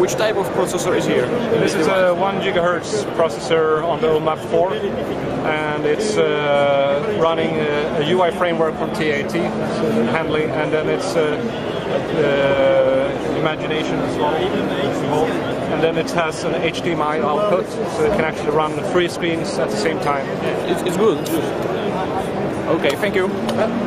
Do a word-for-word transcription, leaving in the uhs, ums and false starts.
which type of processor is here? This is a one gigahertz processor on the O M A P four, and it's uh, running a, a U I framework from T A T, handling, and then it's uh, uh, imagination as well. And then it has an H D M I output, so it can actually run three screens at the same time. It's, it's good. Okay, thank you.